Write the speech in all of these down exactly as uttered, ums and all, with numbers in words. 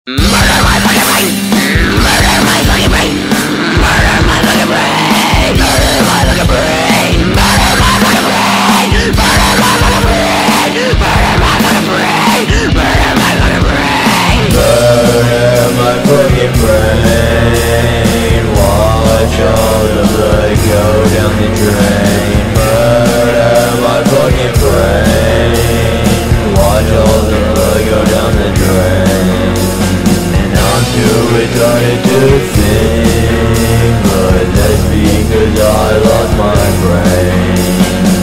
Murder my fucking brain! Murder my fucking brain! Murder my fucking brain! Murder my fucking brain! Murder my fucking brain! Murder my fucking brain! Murder my fucking brain! Murder my fucking brain! Murder my fucking brain! Watch all the blood go down the drain. Murder my fucking brain! Watch all the blood go down the drain. Too retarded to think, but that's because I lost my brain.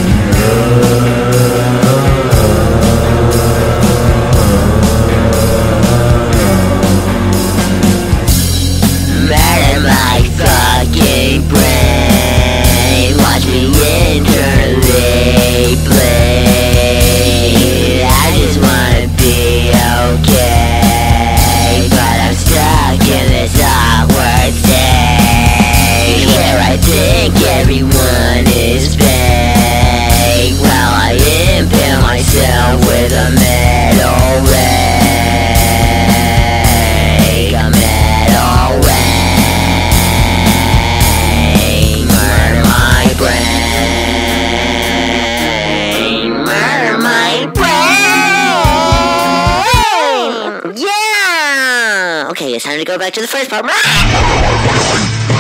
Murder my fucking brain. Watch me internally bleed. I just wanna be okay, in this awkward state where I think everyone is fake, while I impale myself with a metal rake, a metal rake. Murder my brain, murder my brain. Yeah. Okay, it's time to go back to the first part.